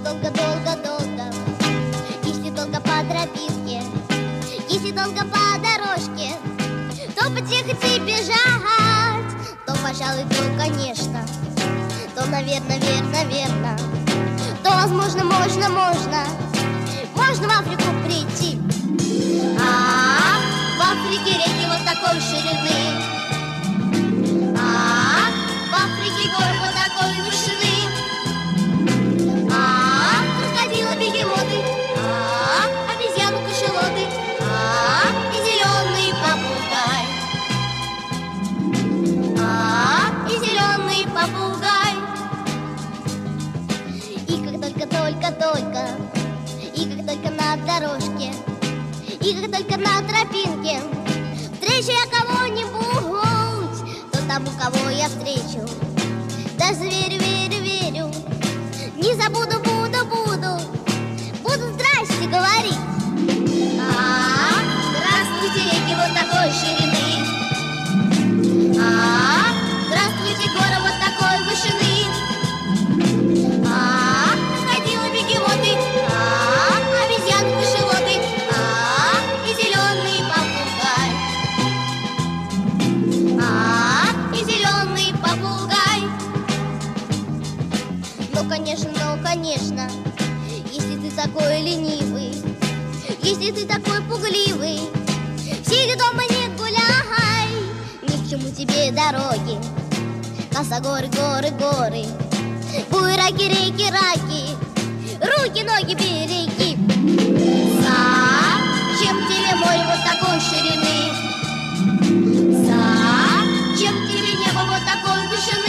долго-долго-долго, если долго по тропинке, если долго по дорожке, то потихо бежать, то, пожалуй, то, конечно, то, наверное, верно, то, возможно, можно в Африку прийти. В Африке реки вот такой ширины, в Африке горы вот такой вышины, крокодилы, бегемоты, обезьяны, кашалоты, и зеленый попугай, и зеленый попугай. И как только, и как только на дорожке, и как только на тропинке встречу я кого-нибудь, то тому, кого я встречу, даже верю, не забуду, буду здрасте говорить. Здравствуйте, реки вот такой ширины, здравствуйте, горы вот такой вышины, крокодилы, бегемоты, обезьяны, кашалоты, и зеленый попугай, и зеленый попугай. Ну, конечно, если ты такой ленивый, если ты такой пугливый, сиди дома, не гуляй, ни к чему тебе дороги, косогоры, горы, буераки, реки, руки, ноги береги. Зачем тебе море вот такой ширины? Зачем тебе небо вот такой вышины?